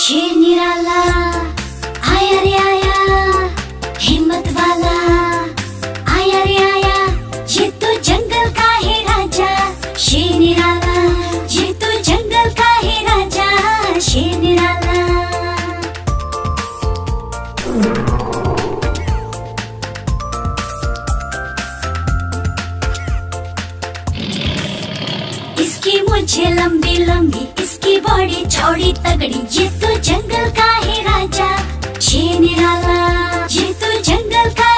शेर निराला आया रे आया, हिम्मत वाला आया रे आया, ये तो जंगल का है राजा। शेर निराला ये तो जंगल का है राजा। शेर निराला इसकी मूंछें लंबी लंबी, इसकी बॉडी चौड़ी तगड़ी, ये तो जंगल का है राजा। शेर निराला ये तो जंगल का